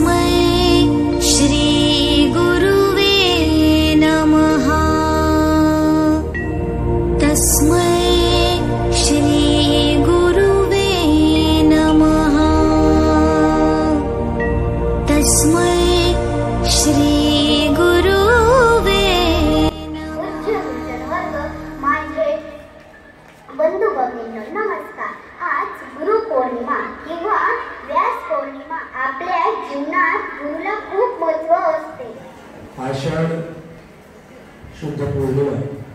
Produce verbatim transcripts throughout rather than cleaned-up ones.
आषाढ शुद्ध पौर्णिमा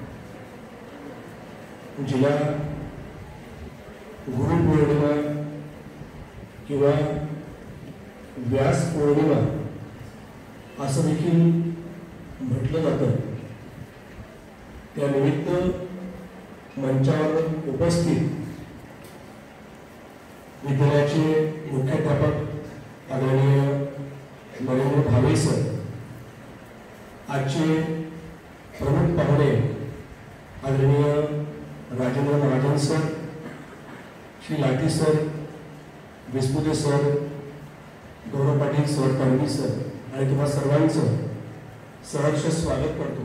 जिला गुरुपौर्णिमा किंवा व्यास पौर्णिमा असं देखील म्हटलं जातं। त्यानिमित्त मंचावर उपस्थित विद्यालयाचे मुख्याध्यापक आदरणीय नरेंद्र भावे सर, आजचे प्रमुख पाहुणे आदरणीय Rajendra Mahajan sir, Shri Lathi sir, Vispute sir, Gaurav Patil sir, Tanvi sir आणि तुम्हा सर्वांचं सहर्ष स्वागत करतो।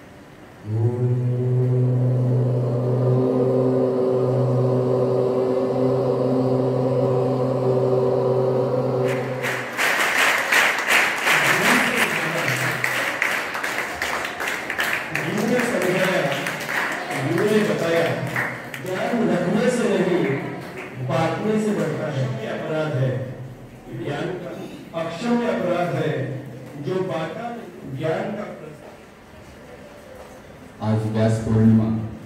आज व्यास पौर्णिमा,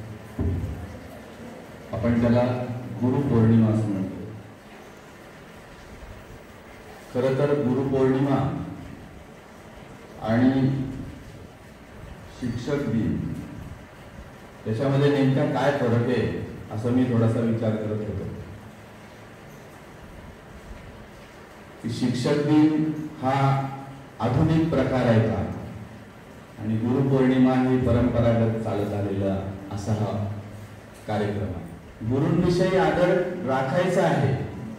आपण त्याला गुरु पौर्णिमा असं म्हणतो। खरं तर गुरु पौर्णिमा आणि शिक्षक दिन त्याच्यामध्ये नेमका काय फरक आहे असं मी थोडासा विचार करत होतो। की शिक्षक दिन हा आधुनिक प्रकार आहे का आणि गुरुपौर्णिमा ही परंपरागत चालत आलेला असा हा कार्यक्रम आहे। गुरूंविषयी आदर राखायचा आहे,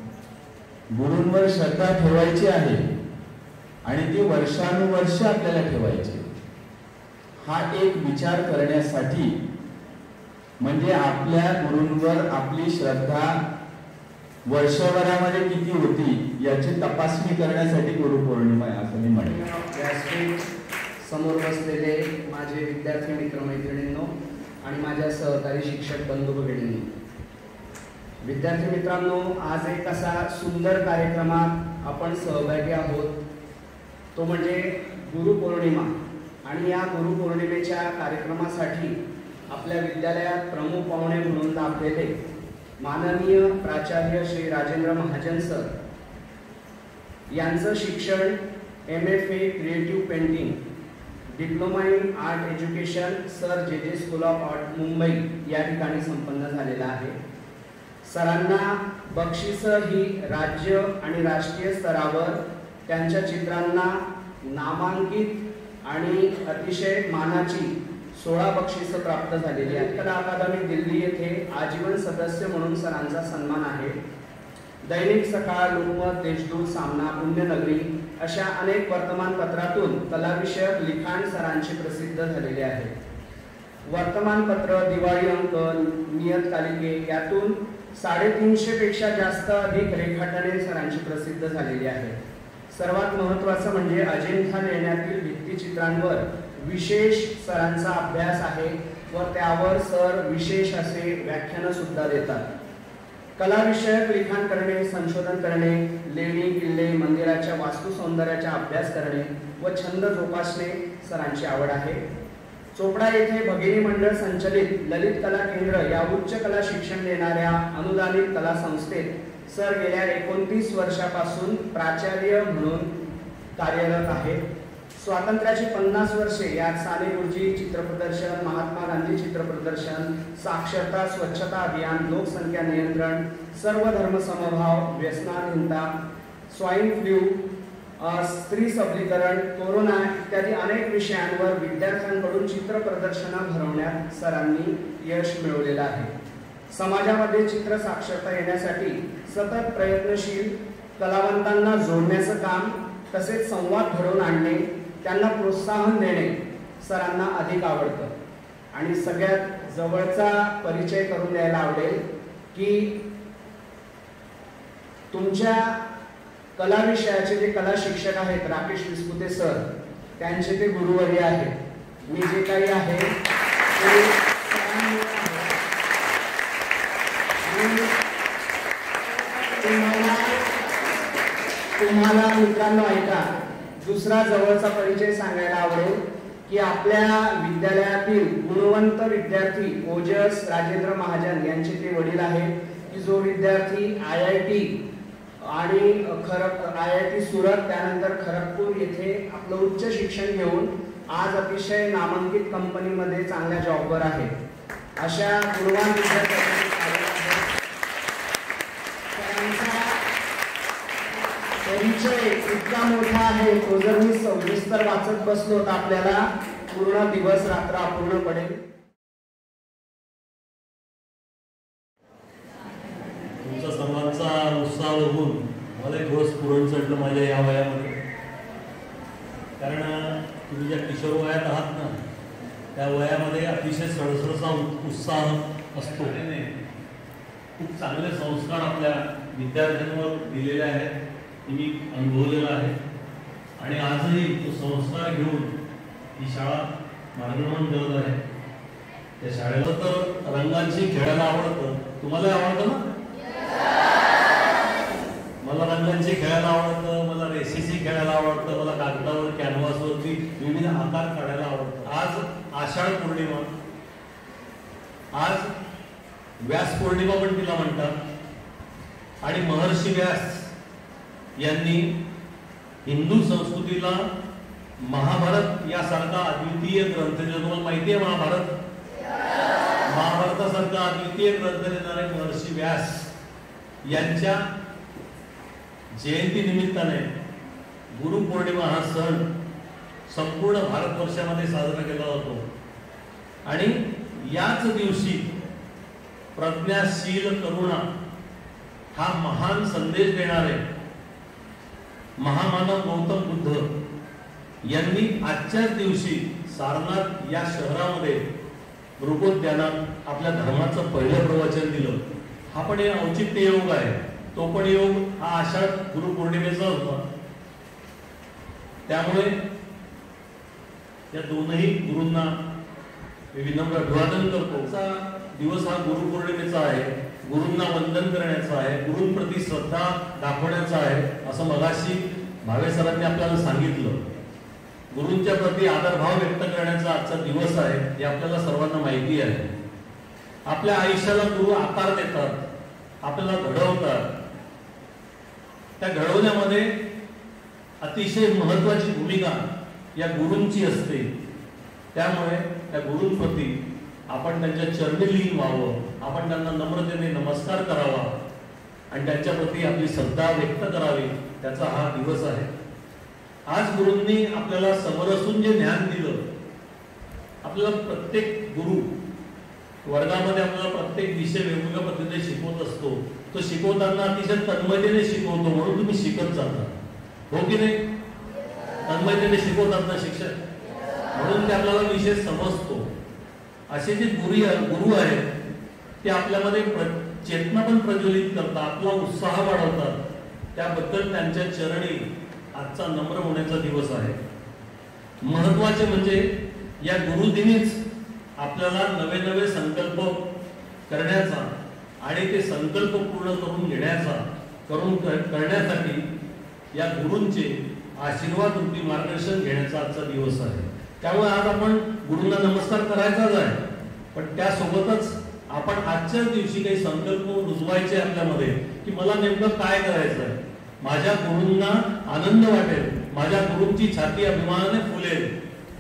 गुरूंवर श्रद्धा ठेवायची आहे आणि ती वर्षानुवर्ष आपल्याला ठेवायची। हा एक विचार करण्यासाठी म्हणजे आपल्या गुरूंवर आपली श्रद्धा वर्षभरामध्ये किती होती याची तपासणी करण्यासाठी गुरुपौर्णिमा आहे असं मी म्हणेन। समोर बसलेले माझे विद्यार्थी मित्र मैत्रिणींनो आणि माझ्या सहकारी शिक्षक बंधू भगिनींनो, विद्यार्थी मित्रांनो, आज एक असा सुंदर कार्यक्रमात आपण सहभागी आहोत, तो म्हणजे गुरुपौर्णिमा। आणि या गुरुपौर्णिमेच्या कार्यक्रमासाठी आपल्या विद्यालयात प्रमुख पाहुणे म्हणून लाभलेले माननीय प्राचार्य श्री राजेंद्र महाजन सर यांचं शिक्षण M F A creative painting, diploma in art education sir J J school of art Mumbai या ठिकाणी संपन्न झालेला आहे। सरांना बक्षिसं ही राज्य आणि राष्ट्रीय स्तरावर त्यांच्या चित्रांना नामांकित आणि अतिशय मानाची सोळा बक्षिसं प्राप्त झालेली आहेत। कला अकादमी दिल्ली येथे आजीवन सदस्य म्हणून सरांचा सन्मान आहे। दैनिक सकाळ, लोकमत, देशदूत, सामना, पुण्यनगरी अशा अनेक वर्तमानपत्रातून कलाविषयक लिखाण सरांचे प्रसिद्ध झालेले आहे। वर्तमानपत्र, दिवाळी अंक, नियतकालिके यातून साडेतीनशे पेक्षा जास्त अधिक रेखाटने सरांची प्रसिद्ध झालेली आहे। सर्वात महत्त्वाचं म्हणजे अजिंठा लेण्यातील भित्तिचित्रांवर विशेष सरांचा अभ्यास आहे व त्यावर सर विशेष असे व्याख्यान सुद्धा देतात। कलाविषयक लिखाण करणे, संशोधन करणे, लेणी, किल्ले, मंदिराच्या वास्तू सौंदर्याचा अभ्यास करणे व छंद जोपासणे सरांची आवड आहे। चोपडा येथे भगिनी मंडळ संचलित ललित कला केंद्र या उच्च कला शिक्षण देणाऱ्या अनुदानित कला संस्थेत सर गेल्या एकोणतीस वर्षापासून प्राचार्य म्हणून कार्यरत आहेत। स्वातंत्र्याची पन्नास वर्षे यात साने गुरुजी चित्रप्रदर्शन, महात्मा गांधी चित्रप्रदर्शन, साक्षरता स्वच्छता अभियान, लोकसंख्या नियंत्रण, सर्व धर्म समभाव, व्यसनाधीनता, स्वाईन फ्लू, स्त्री सबलीकरण, कोरोना इत्यादी अनेक विषयांवर विद्यार्थ्यांकडून चित्र प्रदर्शनं भरवण्यात सरांनी यश मिळवलेलं आहे। समाजामध्ये चित्र साक्षरता येण्यासाठी सतत प्रयत्नशील, कलावंतांना जोडण्याचं काम तसेच संवाद घडवून आणणे, त्यांना प्रोत्साहन देणे सरांना अधिक आवडतं. आणि सगळ्यात जवळचा परिचय करून द्यायला आवडेल की तुमच्या कला विषयाचे जे कला शिक्षक आहेत राकेश विस्पुते सर, त्यांचे ते गुरुवर्य आहेत. मी जे काही आहे ते सरांमुळे आहे. आणि तुम्हाला तुम्हाला मित्रांनो ऐका, दुसरा जवळचा परिचय सांगायला आवडेल की आपल्या विद्यालयातील गुणवंत विद्यार्थी ओजस राजेंद्र महाजन यांचे ते वडील आहेत की जो विद्यार्थी आय आय टी आणि खर आय आय टी सुरत त्यानंतर खरगपूर येथे आपलं उच्च शिक्षण घेऊन आज अतिशय नामांकित कंपनीमध्ये चांगल्या जॉबवर आहे. अशा गुणवान विद्यार्थ्यांचा परिचय इतका मोठा आहे, तो जर मी सविस्तर वाचत बसलो तर आपल्याला पूर्ण दिवस रात्र अपूर्ण पडेल. तुमचा सर्वांचा उत्साह बघून मला एक रोज पुरण चढलं माझ्या या वयामध्ये. कारण तुम्ही ज्या किशोर वयात आहात ना, त्या वयामध्ये अतिशय सळसळचा उत्साह असतो. खूप चांगले संस्कार आपल्या विद्यार्थ्यांवर दिलेले आहेत, मी अनुभवलेला आहे. आणि आजही तो संस्कार घेऊन ही शाळा मार्गक्रमण करत आहे. त्या शाळेला तर रंगांची खेळायला आवडतं. तुम्हाला आवडतं ना? मला रंगांची खेळायला आवडतं, मला रेषेची खेळायला आवडतं, मला कागदावर कॅनव्हासवरती विविध आकार काढायला आवडतं. आज आषाढ पौर्णिमा, आज व्यास पौर्णिमा पण तिला म्हणतात. आणि महर्षी व्यास यांनी हिंदू संस्कृतीला महाभारत यासारखा अद्वितीय ग्रंथ, जो तुम्हाला माहिती आहे महाभारत, महाभारतासारखा अद्वितीय ग्रंथ देणारे महर्षी व्यास यांच्या जयंती निमित्ताने गुरुपौर्णिमा हा सण संपूर्ण भारतवर्षामध्ये साजरा केला जातो. आणि याच दिवशी प्रज्ञाशील करुणा हा महान संदेश देणारे महामानव गौतम बुद्ध यांनी आजच्याच दिवशी सारनाथ या शहरामध्ये मृगोद्यानात आपल्या धर्माचं पहिलं प्रवचन दिलं. हा पण एक औचित्य योग आहे. तो पण योग हा आषाढ गुरुपौर्णिमेचा होता. त्यामुळे या दोनही गुरूंना मी विनम्र अभिवादन करतो. दिवस हा गुरुपौर्णिमेचा आहे, गुरूंना वंदन करण्याचा आहे, गुरूंप्रती श्रद्धा दाखवण्याचा आहे, असं मगाशी भावे सरांनी आपल्याला सांगितलं. गुरूंच्या प्रती आदरभाव व्यक्त करण्याचा आजचा दिवस आहे, हे आपल्याला सर्वांना माहिती आहे. आपल्या आयुष्याला गुरु आकार देतात, आपल्याला घडवतात. त्या घडवण्यामध्ये अतिशय महत्वाची भूमिका या गुरूंची असते. त्यामुळे त्या गुरूंप्रती आपण त्यांच्या चरणी लीन व्हावं, आपण त्यांना नम्रतेने नमस्कार करावा आणि त्यांच्या प्रती आपली श्रद्धा व्यक्त करावी, त्याचा हा दिवस आहे. आज गुरूंनी आपल्याला समरसून जे ज्ञान दिलं, आपल्याला प्रत्येक गुरु वर्गामध्ये आपल्याला प्रत्येक विषय वेगवेगळ्या पद्धतीने शिकवत असतो. तो शिकवताना अतिशय तन्मयतेने शिकवतो, म्हणून तुम्ही शिकत जाता. हो की नाही? तन्मयतेने शिकवतात ना शिक्षक, म्हणून ते आपल्याला विषय समजतो. असे जे गुरु गुरु आहेत ते आपल्यामध्ये चेतना पण प्रज्वलित करतात, आपला उत्साह वाढवतात. त्याबद्दल त्यांच्या चरणी आजचा नम्र होण्याचा दिवस आहे. महत्वाचे म्हणजे या गुरुदिनीच आपल्याला नवे नवे संकल्प करण्याचा आणि ते संकल्प पूर्ण करून घेण्याचा करून करण्यासाठी या गुरूंचे आशीर्वाद रूपी मार्गदर्शन घेण्याचा आजचा दिवस आहे. त्यामुळे आज आपण गुरूंना नमस्कार करायचाच आहे, पण त्यासोबतच आपण आजच्या दिवशी काही संकल्प रुजवायचे आपल्यामध्ये की मला नेमकं काय करायचं आहे, माझ्या गुरूंना आनंद वाटेल, माझ्या गुरूंची छाती अभिमानाने फुलेल,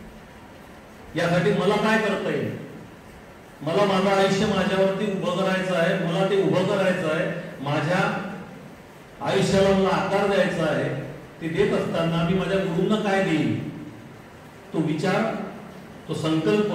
यासाठी मला काय करता येईल, मला माझं आयुष्य माझ्यावरती उभं करायचं आहे, मला ते उभं करायचं आहे, माझ्या आयुष्याला मला आकार द्यायचा आहे. ते देत असताना मी माझ्या गुरूंना काय देईन, तो विचार, तो संकल्प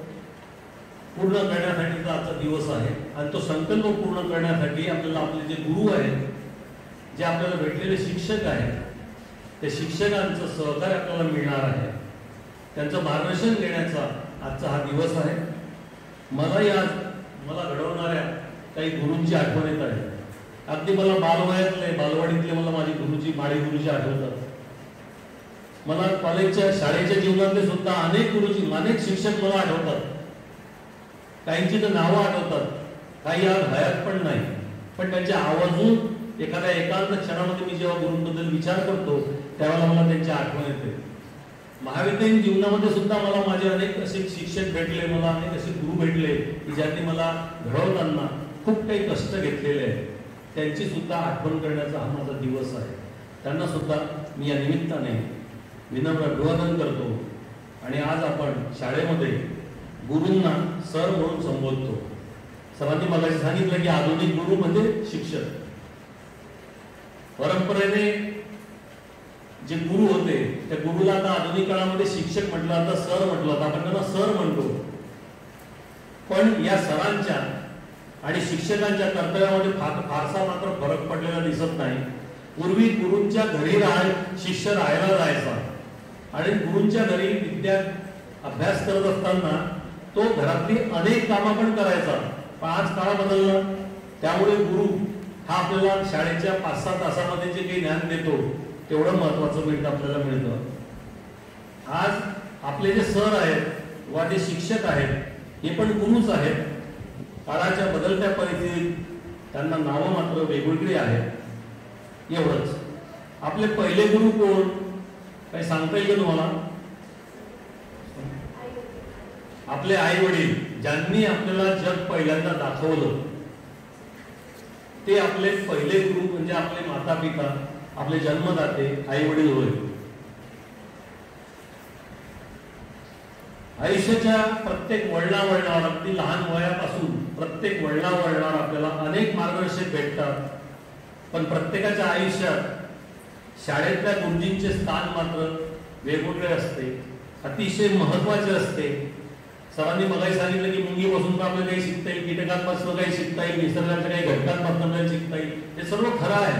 पूर्ण करण्यासाठीचा आजचा दिवस आहे. आणि तो संकल्प पूर्ण करण्यासाठी आपल्याला आपले जे गुरु आहेत, जे आपल्याला भेटलेले शिक्षक आहेत, त्या शिक्षकांचं सहकार्य आपल्याला मिळणार आहे. त्यांचं मार्गदर्शन घेण्याचा आजचा हा दिवस आहे. मलाही आज मला घडवणाऱ्या काही गुरूंची आठवण येत आहे. अगदी मला बालवयातले बालवाडीतले मला माझे गुरुजी माळी गुरुजी आठवतात. मला कॉलेजच्या शाळेच्या जीवनातले सुद्धा अनेक गुरुजी अनेक शिक्षक मला आठवतात. काहींची तर नावं आठवतात, काही आज हयात पण नाही, पण त्यांच्या आवाजून एखाद्या एकांत क्षणामध्ये मी जेव्हा गुरूंबद्दल विचार करतो त्यावेळेला मला त्यांची आठवण येते. महाविद्यालयीन जीवनामध्ये सुद्धा मला माझे अनेक असे शिक्षक भेटले, मला अनेक असे गुरु भेटले की ज्यांनी मला घडवताना खूप काही कष्ट घेतलेले आहेत. त्यांची सुद्धा आठवण करण्याचा हा माझा दिवस आहे. त्यांना सुद्धा मी या निमित्ताने विनम्र अभिवादन करतो. आणि आज आपण शाळेमध्ये गुरूंना सर म्हणून संबोधतो. सरांनी मला सांगितलं की आधुनिक गुरु म्हणजे शिक्षक. परंपरेने जे गुरु होते त्या गुरुला आता आधुनिक काळामध्ये शिक्षक म्हटलं, आता सर म्हटलं, आता आपण त्यांना सर म्हणतो. पण या सरांच्या आणि शिक्षकांच्या कर्तव्यामध्ये फार फारसा मात्र फरक पडलेला दिसत नाही. पूर्वी गुरूंच्या घरी राहाय शिष्य राहायला जायचा आणि गुरूंच्या घरी विद्या अभ्यास करत असताना तो घरातली अनेक कामं पण करायचा. पण आज काळ बदलला, त्यामुळे गुरु हा आपल्याला शाळेच्या पाच सहा तासामध्ये जे काही ज्ञान देतो तेवढं महत्वाचं मिळतं आपल्याला मिळतं. आज आपले जे सर आहेत वा जे शिक्षक आहेत हे पण गुरुच आहेत. काळाच्या बदलत्या परिस्थितीत त्यांना नावं मात्र वेगवेगळी आहेत. एवढंच. आपले पहिले गुरु कोण काही सांगता येईल का तुम्हाला? आपले आई वडील, ज्यांनी आपल्याला जग पहिल्यांदा दाखवलं ते आपले पहिले गुरु म्हणजे आपले माता पिता, आपले जन्मदाते आई वडील होय. आयुष्याच्या प्रत्येक वळणा वळणावर अगदी लहान वयापासून प्रत्येक वळणा वळणावर आपल्याला अनेक मार्गदर्शक भेटतात. पण प्रत्येकाच्या आयुष्यात शाळेतल्या गुरुजींचे स्थान मात्र वेगवेगळे असते, अतिशय महत्वाचे असते. सरांनी मगाही सांगितलं की मुंगीपासून आपल्याला काही शिकता येईल, कीटकांपासून काही शिकता येईल, निसर्गाच्या काही घटकांपासून काही शिकता येईल. हे सर्व खरं आहे.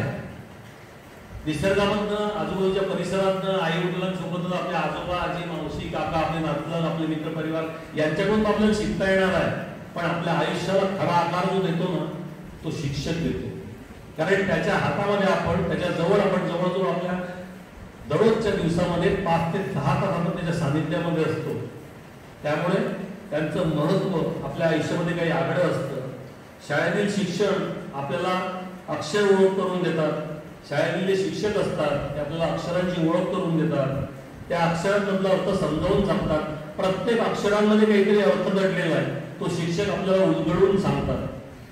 निसर्गामधनं, आजूबाजूच्या परिसरातनं, आई वडिलांसोबतच आपले आजोबा आजी मावशी काका आपले नातलग आपले मित्र परिवार यांच्याकडून आपल्याला शिकता येणार आहे. पण आपल्या आयुष्याला खरा आकार जो देतो ना तो शिक्षक देतो. कारण त्याच्या हातामध्ये आपण, त्याच्या जवळ आपण जवळजवळ आपल्या दररोजच्या दिवसामध्ये पाच ते दहा तास आपण त्याच्या सानिध्यामध्ये असतो. त्यामुळे त्यांचं महत्व आपल्या आयुष्यामध्ये काही आगळं असतं. शाळेतील शिक्षण आपल्याला अक्षर ओळख करून देतात. शाळेतील जे शिक्षक असतात ते आपल्याला अक्षरांची ओळख करून देतात. त्या अक्षरांमधला अर्थ समजावून सांगतात. प्रत्येक अक्षरांमध्ये काहीतरी अर्थ दडलेला आहे, तो शिक्षक आपल्याला उलगडून सांगतात.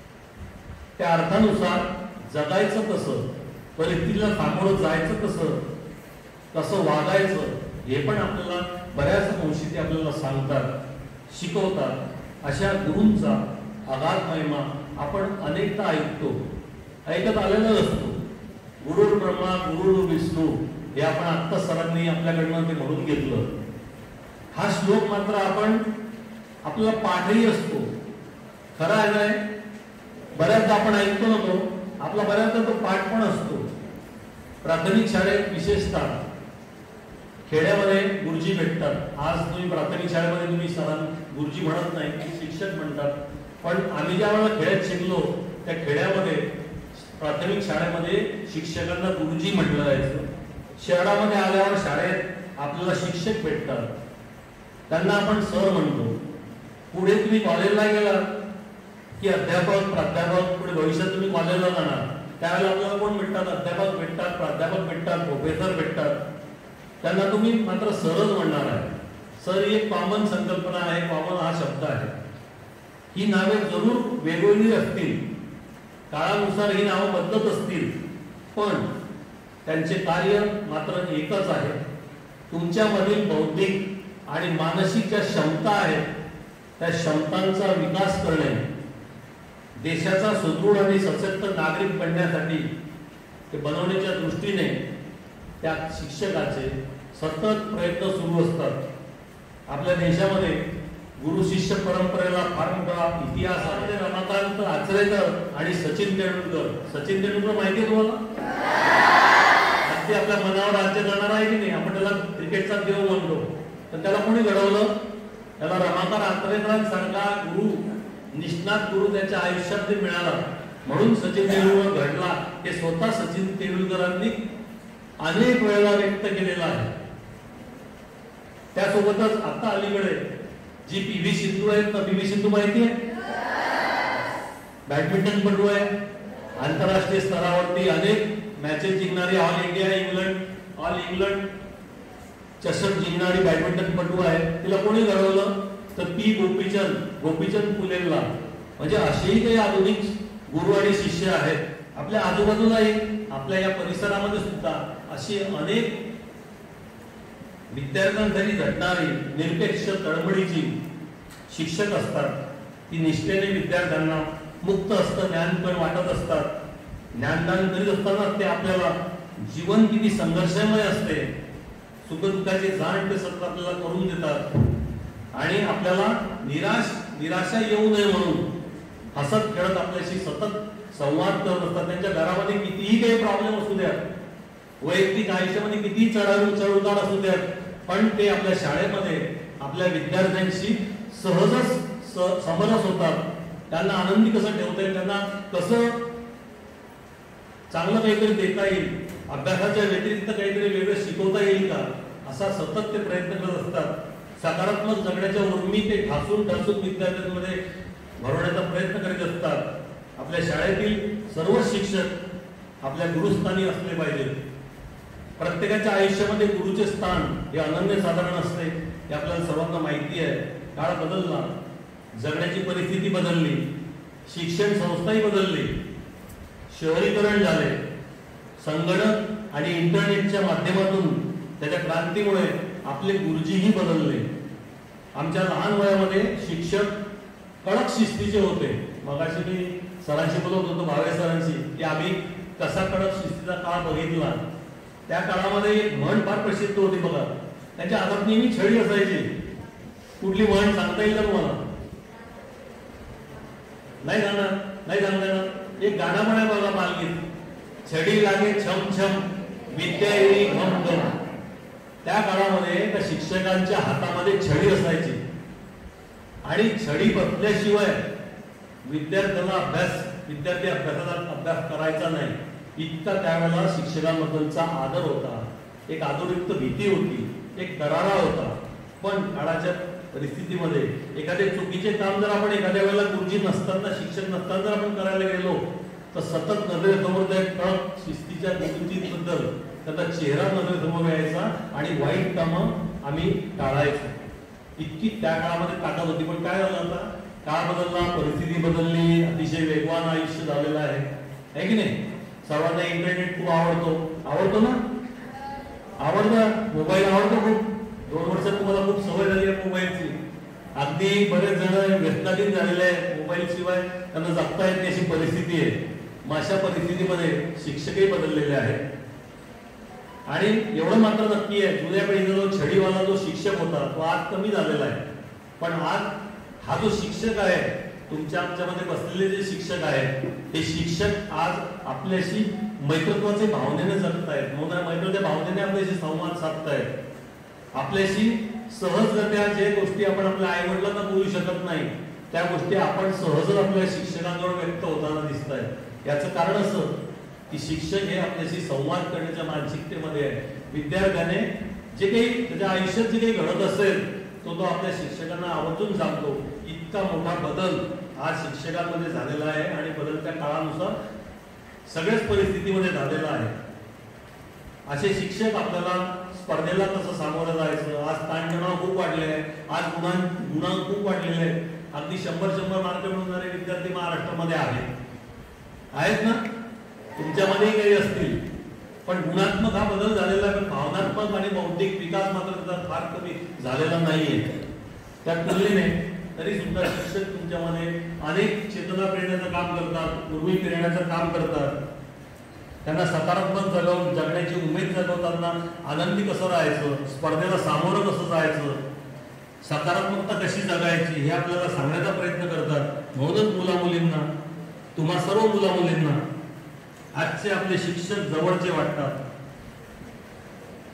त्या अर्थानुसार जगायचं कसं, परिस्थितीला सामोरं जायचं कसं, कसं वागायचं हे पण आपल्याला बऱ्याच अंशी ते आपल्याला सांगतात, शिकवतात. अशा गुरूंचा अगाध महिमा आपण अनेकदा ऐकतो, ऐकत आलेला असतो. गुरुर् ब्रह्मा गुरुर् विष्णू हे आपण आत्ता सरांनी आपल्याकडनं ते म्हणून घेतलं. हा श्लोक मात्र आपण आपल्याला पाठही असतो. खरा आहे काय? बऱ्याचदा आपण ऐकतो ना, तो आपला बऱ्याचदा तो पाठ पण असतो. प्राथमिक शाळेत विशेषतः खेड्यामध्ये गुरुजी भेटतात. आज तुम्ही प्राथमिक शाळेमध्ये तुम्ही सरां गुरुजी म्हणत नाही, शिक्षक म्हणतात. पण आम्ही ज्या वेळेला खेड्यात शिकलो त्या खेड्यामध्ये प्राथमिक शाळेमध्ये शिक्षकांना गुरुजी म्हटलं जायचं. शहरामध्ये आल्यावर शाळेत आपल्याला शिक्षक भेटतात, त्यांना आपण सर म्हणतो. पुढे तुम्ही कॉलेजला गेला की अध्यापक प्राध्यापक, पुढे भविष्यात तुम्ही कॉलेजला जाणार त्यावेळेला आपल्याला कोण भेटतात? अध्यापक भेटतात, प्राध्यापक भेटतात, प्रोफेसर भेटतात. त्यांना तुम्ही मात्र सरच म्हणणार आहे. सर ही एक कॉमन संकल्पना आहे, कॉमन हा शब्द आहे. ही नावे जरूर वेगवेगळी असतील, काळानुसार ही नावं बदलत असतील, पण त्यांचे कार्य मात्र एकच आहे. तुमच्यामधील बौद्धिक आणि मानसिक ज्या क्षमता आहेत त्या क्षमतांचा विकास करणे, देशाचा सुदृढ आणि सशक्त नागरिक बनण्यासाठी ते बनवण्याच्या दृष्टीने त्या शिक्षकाचे सतत प्रयत्न सुरू असतात. आपल्या देशामध्ये गुरु शिष्य परंपरेला फार मोठा इतिहास आहे. रमाकांत आचरेकर आणि सचिन तेंडुलकर. सचिन तेंडुलकर माहिती आहे तुम्हाला? ते आपल्या मनावर राज्य करणार आहे की नाही. आपण त्याला क्रिकेटचा देव म्हणतो, तर त्याला कोणी घडवलं? त्याला रमाकांत आंतरेकरांसारखा गुरु, निष्णात गुरु त्याच्या आयुष्यात मिळाला. म्हणून सचिन तेंडुलकर घडला हे स्वतः सचिन तेंडुलकरांनी अनेक वेळा व्यक्त केलेला आहे. त्यासोबतच आता अलीकडे जी पी व्ही सिंधू आहेत ना, पी व्ही सिंधू माहिती आहे, बॅडमिंटनपटू आहे, आंतरराष्ट्रीय स्तरावरती अनेक मॅचेस जिंकणारी, all India England all England चषक जिंकणारी बॅडमिंटनपटू आहे. तिला कोणी घडवलं? तर पी गोपीचंद गोपीचंद पुलेला. म्हणजे असेही काही आधुनिक गुरु आणि शिष्य आहेत आपल्या आजूबाजूलाही, आपल्या या परिसरामध्ये सुद्धा अशी अनेक विद्यार्थ्यांसाठी घडणारी निरपेक्ष तळमळीची शिक्षक असतात. ती निष्ठेने विद्यार्थ्यांना मुक्त असतं ज्ञान पण वाटत असतात. ज्ञानदान करीत असताना ते आपल्याला जीवन किती संघर्षमय असते, सुखदुःखाची जाण ते सतत आपल्याला करून देतात आणि आपल्याला निराश निराशा येऊ नये म्हणून हसत खेळत आपल्याशी सतत संवाद करत असतात. त्यांच्या घरामध्ये कितीही काही प्रॉब्लेम असू द्या, वैयक्तिक आयुष्यामध्ये किती चढाव चढउतार असू द्यात, पण ते आपल्या शाळेमध्ये आपल्या विद्यार्थ्यांशी सहजच समरस होतात. त्यांना आनंदी कसं ठेवता येईल, त्यांना कसं चांगलं काहीतरी देता येईल, अभ्यासाच्या व्यतिरिक्त काहीतरी वेगळं शिकवता येईल का, असा सतत ते प्रयत्न करत असतात. सकारात्मक जगण्याच्या उर्मी ते ठासून ठासून विद्यार्थ्यांमध्ये भरवण्याचा प्रयत्न करीत असतात. आपल्या शाळेतील सर्व शिक्षक आपल्या गुरुस्थानी असले पाहिजेत. प्रत्येकाच्या आयुष्यामध्ये गुरुचे स्थान हे अनन्यसाधारण असते, हे आपल्याला सर्वांना माहिती आहे. काळ बदलला, जगण्याची परिस्थिती बदलली, शिक्षण संस्थाही बदलली, शहरीकरण झाले, संगणक आणि इंटरनेटच्या माध्यमातून त्याच्या क्रांतीमुळे आपले गुरुजीही बदलले. आमच्या लहान वयामध्ये शिक्षक कडक शिस्तीचे होते. मगाशी मी सरांशी बोलत होतो, भावे सरांशी, की आम्ही कसा कडक शिस्तीचा काळ बघितला. त्या काळामध्ये एक म्हण फार प्रसिद्ध होती बघा, त्यांच्या हातात नेहमी छडी असायची. कुठली म्हण सांगता येईल का तुम्हाला? नाही जाणार नाही सांगणार. एक गाणं पण आहे बघा मालगीत, छडी लागे छम छम विद्या येई घम घम. त्या काळामध्ये त्या शिक्षकांच्या हातामध्ये छडी असायची आणि छडी बसल्याशिवाय विद्यार्थ्याला अभ्यास विद्यार्थी अभ्यासाला अभ्यास करायचा नाही. इतका त्यावेळेला शिक्षकांबद्दलचा आदर होता, एक आदरयुक्त भीती होती, एक दरारा होता. पण काळाच्या परिस्थितीमध्ये एखादे चुकीचे काम जर आपण एखाद्या वेळेला गुरुजी नसताना, शिक्षक नसताना जर आपण करायला गेलो तर सतत नजरेसमोर त्या कडक शिस्तीच्या गुरुजींबद्दल त्याचा चेहरा नजरेसमोर यायचा आणि वाईट कामं आम्ही टाळायचो. इतकी त्या काळामध्ये ताकद होती. पण काय झालं, आता काळ बदलला, परिस्थिती बदलली, अतिशय वेगवान आयुष्य झालेलं आहे, है की नाही? सर्वांना इंटरनेट खूप आवडतो आवडतो ना आवडतं मोबाईल आवडतो खूप. दोन वर्षात तुम्हाला खूप सवय झाली आहे मोबाईलची. अगदी बरेच जण व्यसनाधीन झालेले आहेत, मोबाईल शिवाय त्यांना जगता येत नाही अशी परिस्थिती आहे. मग अशा परिस्थितीमध्ये शिक्षकही बदललेले आहेत. आणि एवढं मात्र नक्की आहे, जुन्या पिढीचा जो छडीवाला जो शिक्षक होता तो आज कमी झालेला आहे. पण आज हा जो शिक्षक आहे, तुमच्या आमच्यामध्ये बसलेले जे शिक्षक आहेत, हे शिक्षक आज आपल्याशी मैत्रत्वाचे भावनेने जगत आहेत, मैत्रीच्या भावनेने आपल्याशी संवाद साधतायत. आपल्याशी सहजगत्या जे गोष्टी आपण आपल्या आई वडिलांना बोलू शकत नाही, त्या गोष्टी आपण सहजच आपल्या शिक्षकांजवळ व्यक्त होताना दिसत आहेत. याचं कारण असं की शिक्षक हे आपल्याशी संवाद करण्याच्या मानसिकतेमध्ये आहे. विद्यार्थ्याने जे काही त्याच्या आयुष्यात जे काही घडत असेल तो तो आपल्या शिक्षकांना आवर्जून सांगतो. इतका मोठा बदल आज शिक्षकांमध्ये झालेला आहे आणि बदलत्या काळानुसार सगळ्याच परिस्थितीमध्ये झालेला आहे. असे शिक्षक आपल्याला स्पर्धेला कसं सामोरं जायचं, आज ताणतणाव खूप वाढले आहे, आज गुणां गुणांक खूप वाढलेले आहेत. अगदी शंभर शंभर मार्क मिळवणारे विद्यार्थी महाराष्ट्रामध्ये आहेत आहेत ना? तुमच्यामध्येही काही असतील. पण गुणात्मक हा बदल झालेला आहे, पण भावनात्मक आणि बौद्धिक विकास मात्र त्याचा फार कमी झालेला नाहीये. त्या तुलनेने तरी सुद्धा शिक्षक तुमच्यामध्ये अनेक चेतना प्रेरण्याचं काम करतात, उर्मी प्रेरण्याचं काम करतात. त्यांना सकारात्मक जगव जगण्याची उमेद जगवताना आनंदी कसं राहायचं, स्पर्धेला सामोरं कसं जायचं, सकारात्मकता कशी जगायची हे आपल्याला सांगण्याचा प्रयत्न करतात. म्हणूनच मुला मुलींना, तुम्हा सर्व मुला मुलींना आजचे आपले शिक्षक जवळचे वाटतात.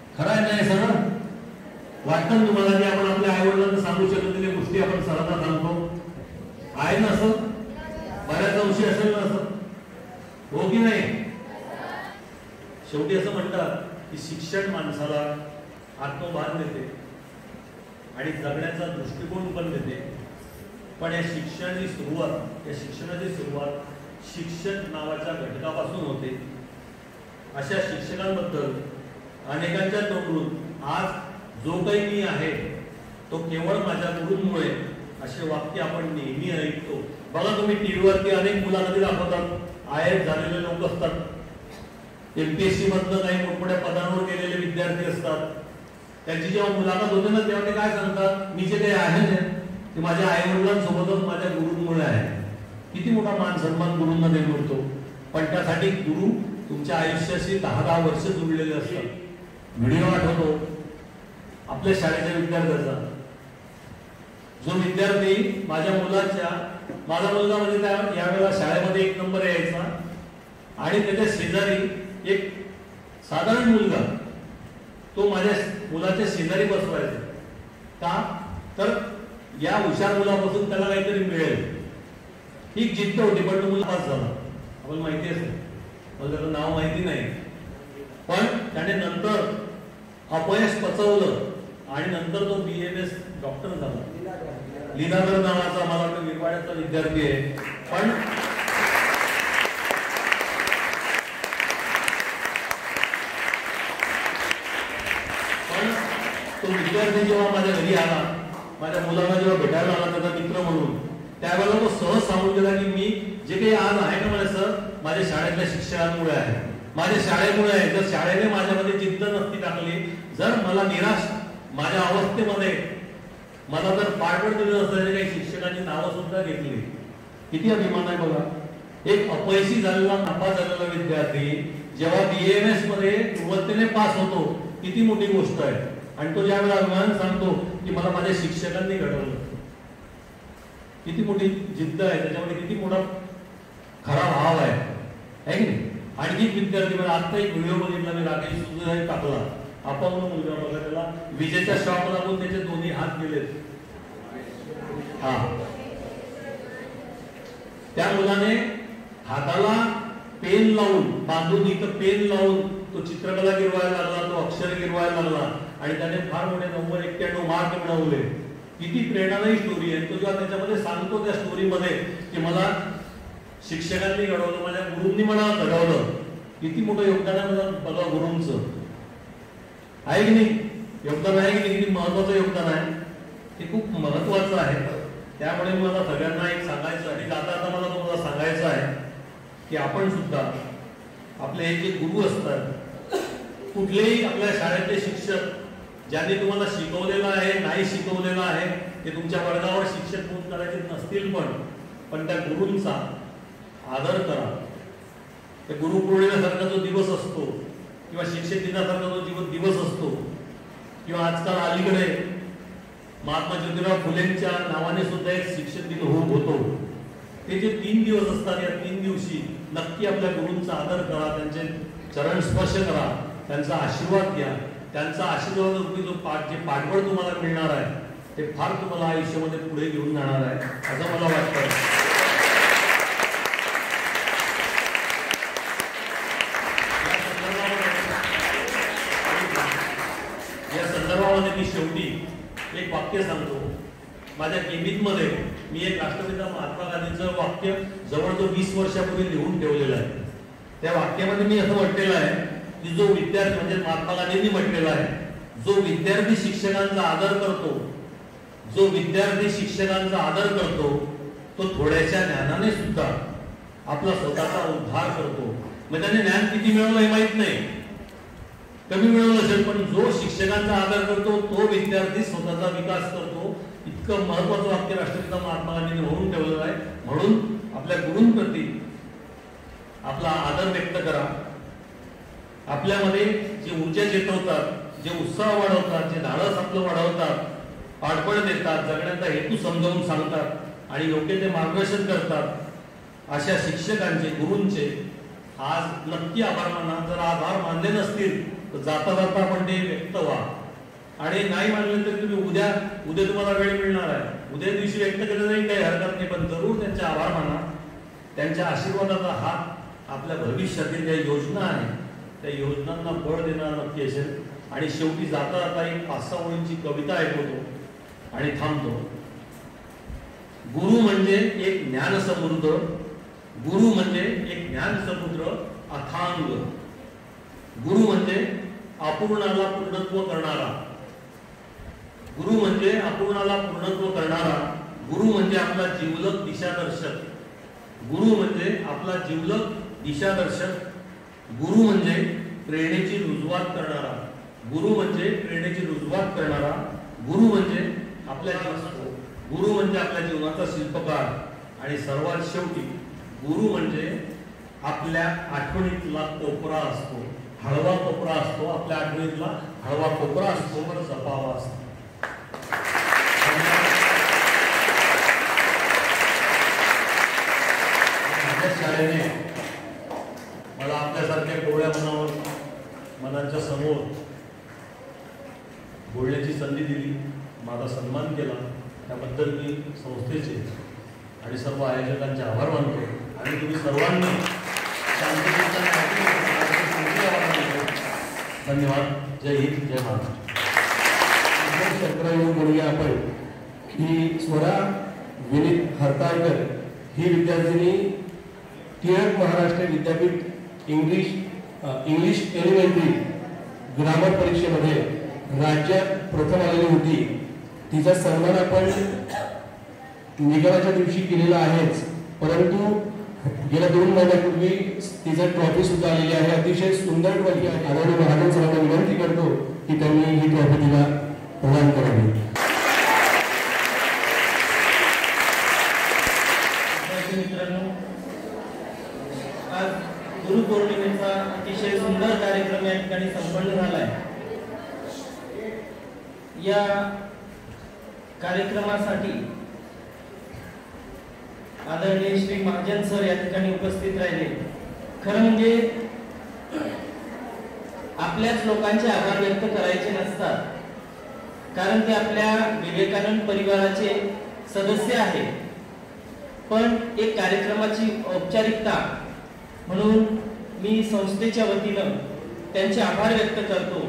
खरं आहे नाही सगळं? वाटतं ना तुम्हाला की आपण आपल्या आई वडिलांना सांगू शकत नाही गोष्टी आपण सरांना सांगतो? आहे ना असं? बऱ्याच अंशी असेल ना असं? हो की नाही? शेवटी असं म्हणतात की शिक्षण माणसाला आत्मभान देते आणि जगण्याचा दृष्टिकोन पण देते. पण या शिक्षणाची सुरुवात या शिक्षणाची सुरुवात शिक्षक नावाच्या घटकापासून होते. अशा शिक्षकांबद्दल अनेकांच्या तोंडून आज जो काही मी आहे तो केवळ माझ्या गुरूंमुळे असे वाक्य आपण नेहमी ऐकतो. बघा तुम्ही टीव्हीवरती अनेक मुलाखती दाखवतात. आय एस झालेले लोक असतात, एमपीएससी मधनं काही मोठमोठ्या पदांवर गेलेले विद्यार्थी असतात. त्यांची जेव्हा मुलाखत होते ना तेव्हा ते काय सांगतात, मी जे काही आहे ना ते माझ्या आई वडिलांसोबतच माझ्या गुरूंमुळे आहे. किती मोठा मान सन्मान गुरूंना देऊन मिळतो. पण त्यासाठी गुरु तुमच्या आयुष्याशी दहा दहा वर्ष जुळलेले असतात. व्हिडिओ आठवतो आपल्या शाळेच्या विद्यार्थ्याचा, जो विद्यार्थी माझ्या मुलाच्या माझा मुलगा म्हणजे त्या यावेळेला शाळेमध्ये एक नंबर यायचा आणि त्याच्या शेजारी एक साधारण मुलगा तो माझ्या मुलाच्या शेजारी बसवायचा. का तर या हुशार मुलापासून त्याला काहीतरी मिळेल ही जिद्द होती. पण तो मुलगा पास झाला, आपल्याला माहिती असेल, मला त्याचं नाव माहिती नाही. पण त्याने नंतर अपयश पचवलं आणि नंतर तो बी एम एस डॉक्टर झाला. लीलाधर नावाचा मला वाटतं विरवाड्याचा विद्यार्थी आहे. पण पण तो विद्यार्थी जेव्हा माझ्या घरी आला, माझ्या मुलाला जेव्हा भेटायला आला त्याचा मित्र म्हणून, त्यावेळेला तो सहज सांगून गेला की मी जे काही आज आहे ना मला सर माझ्या शाळेतल्या शिक्षकांमुळे आहे, माझ्या शाळेमुळे आहे. जर शाळेने माझ्यामध्ये जिद्द नसती टाकली, जर मला निराश माझ्या अवस्थेमध्ये मला जर पाठबळ दिलं असल्याने काही शिक्षकांची नावं सुद्धा घेतली. किती अभिमान आहे बघा. एक अपयशी झालेला नापास झालेला विद्यार्थी जेव्हा बीएमएस मध्ये गुणवत्तेने पास होतो, किती मोठी गोष्ट आहे. आणि तो ज्यावेळेला अभिमान सांगतो की मला माझ्या शिक्षकांनी घडवलं, किती मोठी जिद्द आहे त्याच्यामध्ये, किती मोठा खरा भाव आहे, है की नाही. आणखी विद्यार्थी म्हणजे आता एक व्हिडिओ बघितला मी, राकेश सुद्धा टाकला. आपण मुलगा बघा, त्याला विजेचा शॉक लागून त्याचे दोन्ही हात गेले. हा त्या मुलाने हाताला पेन लावून बांधून इथं पेन लावून तो चित्रकला गिरवायला लागला, तो अक्षर गिरवायला लागला आणि त्याने फार मोठे नंबर एक्क्याण्णव मार्क मिळवले. किती प्रेरणादायी स्टोरी आहे. तो जेव्हा त्याच्यामध्ये सांगतो त्या स्टोरीमध्ये की मला शिक्षकांनी घडवलं, माझ्या गुरूंनी मला घडवलं, किती मोठं योगदान आहे मला बघा गुरूंचं, आहे की नाही. योगदान आहे की नाही, किती महत्वाचं योगदान आहे, ते खूप महत्वाचं आहे. त्यामुळे मला सगळ्यांना एक सांगायचं आणि आता आता मला तुम्हाला सांगायचं आहे की आपण सुद्धा आपले हे जे गुरु असतात, कुठलेही आपल्या शाळेतले शिक्षक ज्यांनी तुम्हाला शिकवलेलं आहे नाही शिकवलेलं आहे, ते तुमच्या वर्गावर शिक्षक म्हणून करायचे नसतील, पण पण त्या गुरूंचा आदर करा. त्या गुरुपौर्णिमेसारखा जो दिवस असतो किंवा शिक्षक दिनासारखा जो दिवस असतो किंवा आजकाल अलीकडे महात्मा ज्योतिराव फुलेंच्या नावाने सुद्धा एक शिक्षक दिन होतो. ते जे तीन दिवस असतात, या तीन दिवशी नक्की आपल्या गुरूंचा आदर करा, त्यांचे चरण स्पर्श करा, त्यांचा आशीर्वाद घ्या. त्यांचा आशीर्वाद रूपी जो पाठ जे पाठबळ तुम्हाला मिळणार आहे ते फार तुम्हाला आयुष्यामध्ये पुढे घेऊन जाणार आहे असं मला वाटतं. या संदर्भामध्ये मी शेवटी एक वाक्य सांगतो. माझ्या केबिन मध्ये मी एक राष्ट्रपिता महात्मा गांधींचं वाक्य जवळजवळ वीस वर्षापूर्वी लिहून ठेवलेलं आहे. त्या वाक्यामध्ये मी असं म्हटलेलं आहे की जो विद्यार्थी म्हणजे महात्मा गांधींनी म्हटलेलं आहे, जो विद्यार्थी शिक्षकांचा आदर करतो, जो विद्यार्थी शिक्षकांचा आदर करतो तो थोड्याशा ज्ञानाने सुद्धा आपला स्वतःचा उद्धार करतो. म्हणजे त्याने ज्ञान किती मिळवलं हे माहित नाही, कमी मिळवलं असेल, पण जो शिक्षकांचा आदर करतो तो विद्यार्थी स्वतःचा विकास करतो. इतकं महत्वाचं वाक्य राष्ट्रपिता महात्मा गांधींनी म्हणून ठेवलेलं आहे. म्हणून आपल्या गुरूंप्रती आपला आदर व्यक्त करा. आपल्यामध्ये जे ऊर्जा चेतवतात, जे उत्साह वाढवतात, जे धाडस आपलं वाढवतात, पाठबळ देतात, जगण्याचा हेतू समजावून सांगतात आणि योग्य ते मार्गदर्शन करतात, अशा शिक्षकांचे गुरूंचे आज नक्की आभार माना. जर आभार मानले नसतील तर जाता जाता आपण ते व्यक्त व्हा. आणि नाही मानलं तरी तुम्ही उद्या उद्या तुम्हाला वेळ मिळणार आहे, उद्या दिवशी व्यक्त केलं नाही काही हरकत नाही, पण जरूर त्यांचे आभार माना. त्यांच्या आशीर्वादाचा हात आपल्या भविष्यातील ज्या योजना आहेत त्या योजनांना बळ देणार नक्की असेल. आणि शेवटी जाता जाता एक पाच सहा ओळींची कविता ऐकवतो आणि थांबतो. गुरु म्हणजे एक ज्ञान समृद्ध, गुरु म्हणजे एक ज्ञान समुद्र अथांग, गुरु म्हणजे अपूर्णाला पूर्णत्व करणारा, गुरु म्हणजे अपूर्णाला पूर्णत्व करणारा, गुरु म्हणजे आपला जीवलग दिशादर्शक, गुरु म्हणजे आपला जीवलग दिशादर्शक, गुरु म्हणजे प्रेरणेची रुजवात करणारा, गुरु म्हणजे प्रेरणेची रुजवात करणारा, गुरु म्हणजे आपल्या गुरु म्हणजे आपल्या जीवनाचा शिल्पकार. आणि सर्वात शेवटी गुरु म्हणजे आपल्या आठवणीतला कोपरा असतो, हळवा कोपरा असतो, आपल्या आठवणीतला हळवा कोपरा असतो, बरं जपावा असतो. माझ्या शाळेने मला आपल्यासारख्या कोवळ्या मनावर मनांच्या समोर बोलण्याची संधी दिली, माझा सन्मान केला, त्याबद्दल मी संस्थेचे आणि सर्व आयोजकांचे आभार मानतो. आणि तुम्ही सर्वांनी धन्यवाद. जय हिंद, जय महाराष्ट्र. शंकराराव म्हणूया आपण की स्वरा विनीत हरताळकर ही विद्यार्थिनी टिळक महाराष्ट्र विद्यापीठ इंग्लिश इंग्लिश एलिमेंटरी ग्रामर परीक्षेमध्ये राज्यात प्रथम आलेली होती. तिचा सन्मान आपण निकालाच्या दिवशी केलेला आहेच, परंतु गेल्या दोन महिन्यापूर्वी तिचा ट्रॉफी सुद्धा आलेली आहे. अतिशय सुंदर ट्रॉफी आहे. आदरणीय महाजन सरांना विनंती करतो की त्यांनी ही ट्रॉफी तिला प्रदान करावी. मित्रांनो, आज गुरुपौर्णिमेचा अतिशय सुंदर कार्यक्रम या ठिकाणी संपन्न झाला आहे. या कार्यक्रमासाठी आदरणीय श्री महाजन सर या ठिकाणी उपस्थित राहिले. खरं म्हणजे आपल्याच लोकांचे आभार व्यक्त करायचे नसतात, कारण ते आपल्या विवेकानंद परिवाराचे सदस्य आहेत. पण एक कार्यक्रमाची औपचारिकता म्हणून मी संस्थेच्या वतीनं त्यांचे आभार व्यक्त करतो.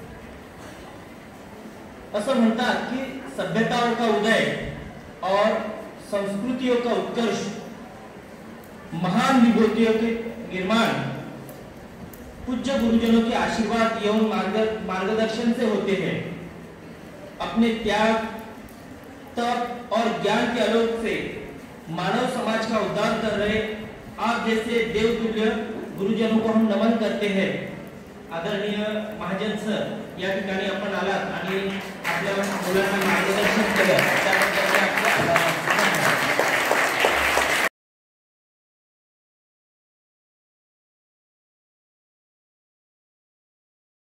असं म्हणतात की सभ्यताओं का उदय और संस्कृतियों का उत्कर्ष, महान विभूतियों के निर्माण पूज्य गुरुजनों के आशीर्वाद एवं मार्गदर्शन से होते हैं. अपने त्याग, तप और ज्ञान के आलोक से मानव समाज का उद्धार कर रहे आप जैसे देवतुल्य गुरुजनों को हम नमन करते हैं. आदरणीय महाजन सर, या ठिकाणी आपण आलात आणि आपल्या मुलांना मार्गदर्शन केलं.